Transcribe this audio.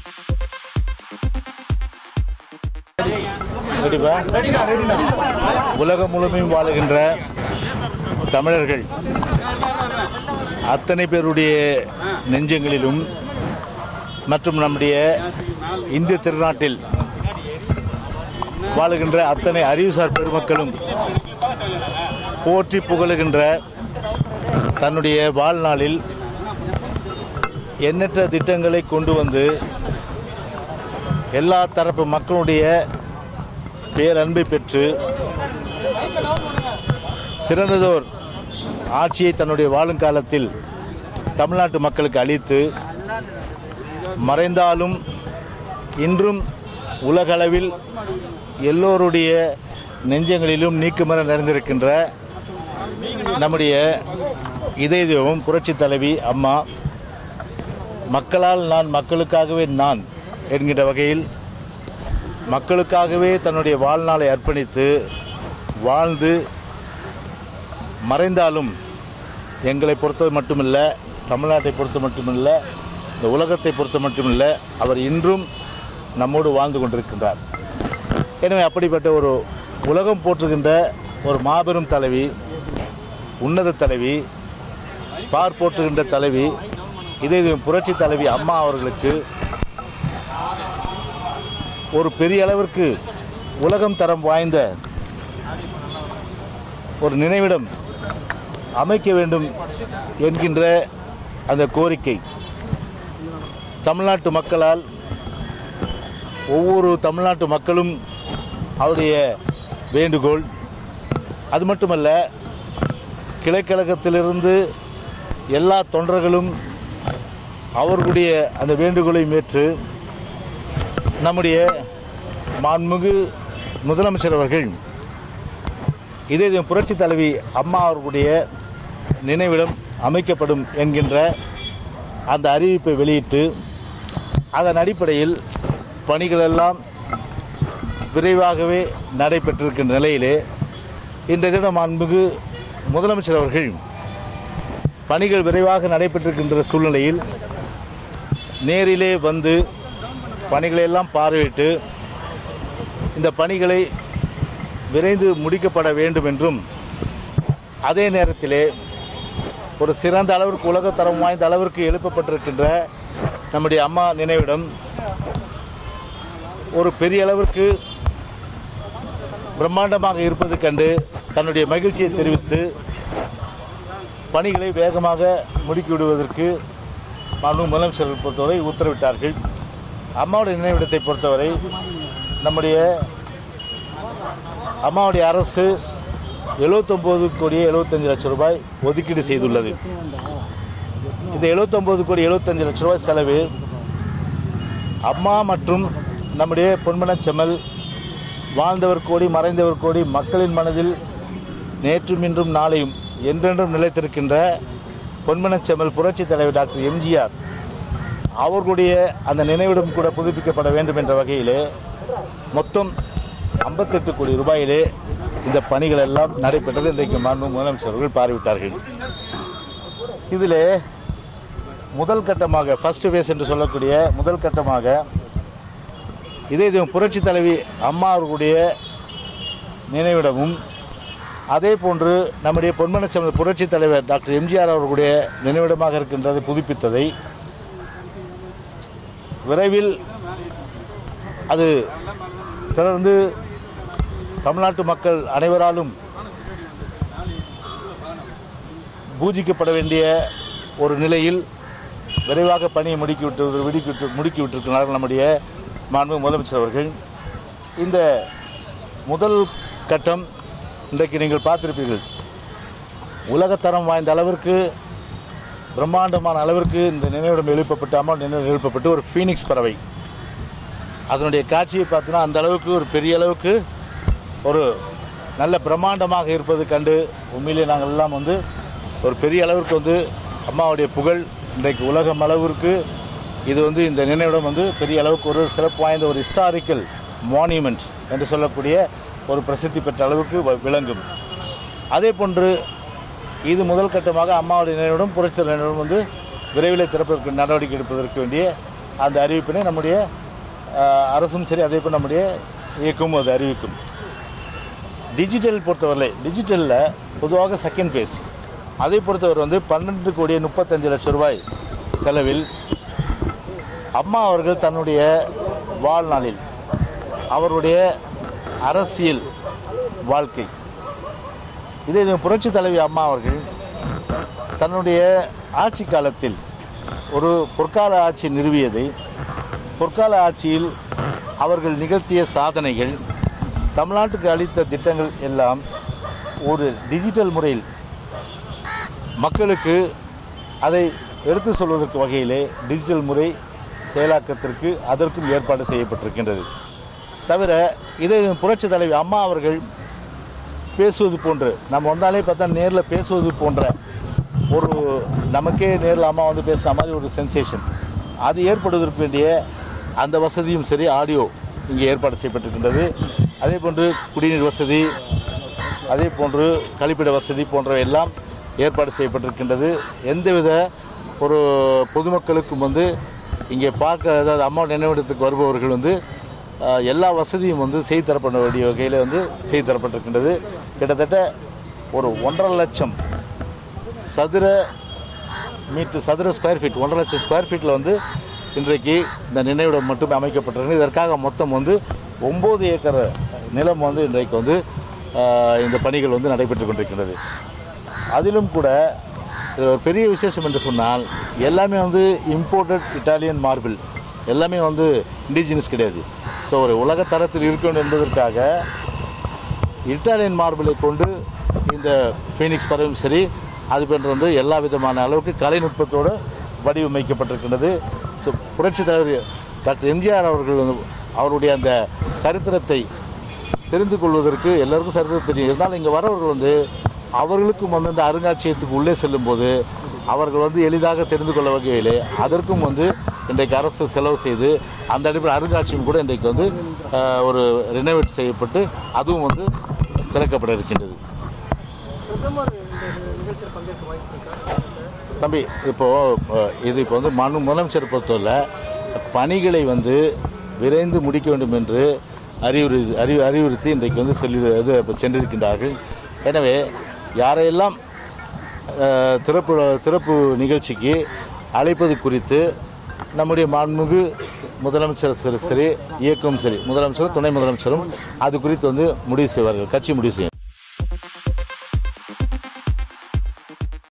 உலகம் முழுமையும் வாழுகின்ற தமிழர்கள் அத்தனை பேருடைய நெஞ்சங்களிலும் மற்றும் நம்முடைய இந்திய திருநாட்டில் வாழுகின்ற அத்தனை அறிவுசார் பெருமக்களும் போற்றி புகழுகின்ற தன்னுடைய வாழ்நாளில் எண்ணற்ற திட்டங்களை கொண்டு வந்து எல்லா தரப்பு மக்களுடைய பேரன்பை பெற்று சிறந்ததோர் ஆட்சியை தன்னுடைய வாழும் காலத்தில் தமிழ்நாட்டு மக்களுக்கு அளித்து மறைந்தாலும் இன்றும் உலகளவில் எல்லோருடைய நெஞ்சங்களிலும் நீக்குமர நிறைந்திருக்கின்ற நம்முடைய இதய தெய்வம் புரட்சி தலைவி அம்மா மக்களால் நான் மக்களுக்காகவே நான் என்கின்ற வகையில் மக்களுக்காகவே தன்னுடைய வாழ்நாளை அர்ப்பணித்து வாழ்ந்து மறைந்தாலும் எங்களை பொறுத்த மட்டுமில்ல, தமிழ்நாட்டை பொறுத்த மட்டுமில்ல, இந்த உலகத்தை பொறுத்த மட்டுமில்லை, அவர் இன்றும் நம்மோடு வாழ்ந்து கொண்டிருக்கின்றார். எனவே அப்படிப்பட்ட ஒரு உலகம் போற்றுகின்ற ஒரு மாபெரும் தலைவி, உன்னத தலைவி, பார் போற்றுகின்ற தலைவி, இதே புரட்சி தலைவி அம்மா அவர்களுக்கு ஒரு பெரிய அளவிற்கு உலகம் தரம் வாய்ந்த ஒரு நினைவிடம் அமைக்க வேண்டும் என்கின்ற அந்த கோரிக்கை தமிழ்நாட்டு மக்களால், ஒவ்வொரு தமிழ்நாட்டு மக்களும் அவருடைய வேண்டுகோள். அது மட்டுமல்ல, கிளைக்கழகத்திலிருந்து எல்லா தொண்டர்களும் அவர்களுடைய அந்த வேண்டுகோளை ஏற்று நம்முடைய மாண்புமிகு முதலமைச்சர் அவர்கள் இதே புரட்சி தலைவி அம்மா அவர்களுடைய நினைவிடம் அமைக்கப்படும் என்கின்ற அந்த அறிவிப்பை வெளியிட்டு அதன் அடிப்படையில் பணிகளெல்லாம் விரைவாகவே நடைபெற்றிருக்கின்ற நிலையிலே இன்றைய தினம் மாண்புமிகு முதலமைச்சர் அவர்கள் பணிகள் விரைவாக நடைபெற்றிருக்கின்ற சூழ்நிலையில் நேரிலே வந்து பணிகளையெல்லாம் பார்வையிட்டு இந்த பணிகளை விரைந்து முடிக்கப்பட வேண்டும் என்றும், அதே நேரத்திலே ஒரு சிறந்த அளவிற்கு உலகத்தரம் வாய்ந்த அளவிற்கு எழுப்பப்பட்டிருக்கின்ற நம்முடைய அம்மா நினைவிடம் ஒரு பெரிய அளவிற்கு பிரம்மாண்டமாக இருப்பது கண்டு தன்னுடைய மகிழ்ச்சியை தெரிவித்து பணிகளை வேகமாக முடுக்கிவிடுவதற்கு மாண்புமிகு முதலமைச்சர்கள் பொறுத்தவரை உத்தரவிட்டார்கள். அம்மாவுடைய நினைவிடத்தை பொறுத்தவரை நம்முடைய அம்மாவுடைய அரசு 79 கோடியே 75 லட்சம் ரூபாய் ஒதுக்கீடு செய்துள்ளது. இந்த 79 கோடி 75 லட்சம் ரூபாய் செலவு அம்மா மற்றும் நம்முடைய பொன்மனச்செம்மல் வாழ்ந்தவர் கோடி மறைந்தவர் கோடி மக்களின் மனதில் நேற்றும் இன்றும் நாளையும் என்றென்றும் நிலைத்திருக்கின்ற பொன்மனச்செம்மல் புரட்சி தலைவர் டாக்டர் எம்ஜிஆர் அவர்களுடைய அந்த நினைவிடம் கூட புதுப்பிக்கப்பட வேண்டும் என்ற வகையிலே மொத்தம் 58 கோடி ரூபாயிலே இந்த பணிகள் எல்லாம் நடைபெற்றது. இன்றைக்கு மாண்புமிகு முதலமைச்சர் அவர்கள் பார்வையிட்டார்கள். இதில் முதல் கட்டமாக ஃபர்ஸ்ட் ஃபேஸ் என்று சொல்லக்கூடிய முதல் கட்டமாக இதே புரட்சி தலைவி அம்மா அவர்களுடைய நினைவிடமும், அதே போன்று நம்முடைய பொன்மனச்செம்மல் புரட்சி தலைவர் டாக்டர் எம்ஜிஆர் அவர்களுடைய நினைவிடமாக இருக்கின்றது புதுப்பித்ததை விரைவில் அது தொடர்ந்து தமிழ்நாட்டு மக்கள் அனைவராலும் பூஜிக்கப்பட வேண்டிய ஒரு நிலையில் விரைவாக பணியை முடுக்கிவிட்டிருக்கிறார்கள் நம்முடைய மாண்புமிகு முதலமைச்சர் அவர்கள். இந்த முதல் கட்டம் இன்றைக்கு நீங்கள் பார்த்திருப்பீர்கள், உலகத்தரம் வாய்ந்த அளவிற்கு பிரம்மாண்டமான அளவிற்கு இந்த நினைவிடம் எழுப்பப்பட்டு அம்மா நினைவு எழுப்பப்பட்டு ஒரு ஃபீனிக்ஸ் பறவை அதனுடைய காட்சியை பார்த்தீங்கன்னா அந்த அளவுக்கு ஒரு பெரிய அளவுக்கு ஒரு நல்ல பிரம்மாண்டமாக இருப்பது கண்டு உண்மையிலே நாங்கள் எல்லாம் ஒரு பெரிய அளவிற்கு அம்மாவுடைய புகழ் இன்றைக்கு உலகம் அளவிற்கு இது இந்த நினைவிடம் பெரிய அளவுக்கு ஒரு சிறப்பு வாய்ந்த ஒரு ஹிஸ்டாரிக்கல் மான்யூமெண்ட் என்று சொல்லக்கூடிய ஒரு பிரசித்தி பெற்ற அளவுக்கு விளங்கும். அதே போன்று இது முதல் கட்டமாக அம்மாவுடைய நினைவிடம் புரட்சி நினைவிடம் விரைவில் திறப்பதற்கு நடவடிக்கை எடுப்பதற்கு வேண்டிய அந்த அறிவிப்பினை நம்முடைய அரசும் சரி, அதே போல் நம்முடைய இயக்கமும் அது அறிவிக்கும். டிஜிட்டல் பொறுத்தவரை டிஜிட்டலில் பொதுவாக செகண்ட் ஃபேஸ் அதை பொறுத்தவரை 12,35,00,000 ரூபாய் செலவில் அம்மா அவர்கள் தன்னுடைய வாழ்நாளில் அவருடைய அரசியல் வாழ்க்கை இதை புரட்சி தலைவி அம்மா அவர்கள் தன்னுடைய ஆட்சி காலத்தில் ஒரு பொற்கால ஆட்சி நிறுவியதை, பொற்கால ஆட்சியில் அவர்கள் நிகழ்த்திய சாதனைகள், தமிழ்நாட்டுக்கு அளித்த திட்டங்கள் எல்லாம் ஒரு டிஜிட்டல் முறையில் மக்களுக்கு அதை எடுத்து சொல்வதற்கு வகையிலே டிஜிட்டல் முறை செயலாக்கத்திற்கு அதற்கும் ஏற்பாடு செய்யப்பட்டிருக்கின்றது. தவிர இதை புரட்சி தலைவி அம்மா அவர்கள் பேசுவது போன்று நம்ம வந்தாலே பார்த்தா நேரில் பேசுவது போன்ற ஒரு நமக்கே நேரில் அம்மா பேசுகிற மாதிரி ஒரு சென்சேஷன் அது ஏற்படுவதற்கு வேண்டிய அந்த வசதியும் சரி, ஆடியோ இங்கே ஏற்பாடு செய்யப்பட்டிருக்கின்றது. அதே போன்று குடிநீர் வசதி, அதே போன்று கழிப்பிட வசதி போன்றவை எல்லாம் ஏற்பாடு செய்யப்பட்டிருக்கின்றது. எந்தவித ஒரு பொதுமக்களுக்கும் இங்கே பார்க்க, அதாவது அம்மா நினைவிடத்துக்கு வருபவர்கள் எல்லா வசதியும் செய்து தரப்பட வேண்டிய வகையில் செய்து தரப்பட்டிருக்கின்றது. கிட்டத்தட்ட ஒரு 1.5 லட்சம் சதுர ஸ்கொயர் ஃபீட் 1.5 லட்சம் ஸ்கொயர் ஃபீட்டில் இன்றைக்கு இந்த நினைவிடம் மட்டுமே அமைக்கப்பட்டிருக்கு. இதற்காக மொத்தம் 9 ஏக்கர் நிலம் இன்றைக்கு இந்த பணிகள் நடைபெற்று கொண்டிருக்கின்றது. அதிலும் கூட பெரிய விசேஷம் என்று சொன்னால் எல்லாமே இம்போர்ட்டட் இட்டாலியன் மார்பிள், எல்லாமே இண்டிஜினஸ் கிடையாது. ஸோ ஒரு உலக தரத்தில் இருக்க வேண்டும் என்பதற்காக இட்டாலியன் மார்பிளை கொண்டு இந்த ஃபீனிக்ஸ் பறவையும் சரி, அது போன்ற எல்லா விதமான அளவுக்கு கலைநுட்பத்தோடு வடிவமைக்கப்பட்டிருக்கின்றது. ஸோ புரட்சி தலைவர் டாக்டர் எம்ஜிஆர் அவர்கள் அவருடைய அந்த சரித்திரத்தை தெரிந்து கொள்வதற்கு எல்லாருக்கும் சரித்திரம் தெரியும். இருந்தாலும் இங்கே வரவர்கள் அவர்களுக்கும் இந்த அருங்காட்சியகத்துக்கு உள்ளே செல்லும்போது அவர்கள் எளிதாக தெரிந்து கொள்ள வகையிலே அதற்கும் இன்றைக்கு அரசு செலவு செய்து அந்த அடிப்படையில் அருங்காட்சியம் கூட இன்றைக்கு ஒரு ரினோவேட் செய்யப்பட்டு அதுவும் திறக்கப்பட இருக்கின்றது. தம்பி, இப்போது முதலமைச்சர் பொறுத்தவரை பணிகளை விரைந்து முடிக்க வேண்டும் என்று அறிவுறுத்தி இன்றைக்கு சென்றிருக்கின்றார்கள். எனவே யாரையெல்லாம் திறப்பு நிகழ்ச்சிக்கு அழைப்பது குறித்து நம்முடைய மாண்புமிகு முதலமைச்சர் சரி, இயக்கமும் சரி, முதலமைச்சரும் துணை முதலமைச்சரும் அது குறித்து முடிவு செய்வார்கள். கட்சி முடிவு செய்யும்.